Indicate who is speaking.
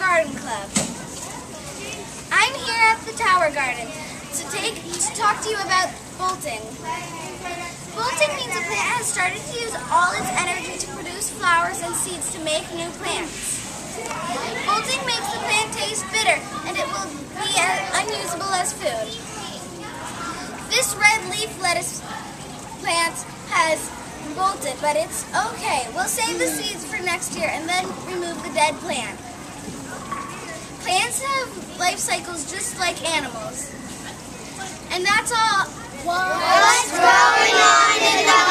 Speaker 1: Garden Club. I'm here at the Tower Garden to talk to you about bolting. Bolting means a plant has started to use all its energy to produce flowers and seeds to make new plants. Bolting makes the plant taste bitter, and it will be unusable as food. This red leaf lettuce plant has bolted, but it's okay. We'll save the seeds for next year and then remove the dead plant. Plants have life cycles just like animals. And that's all. What's going on in the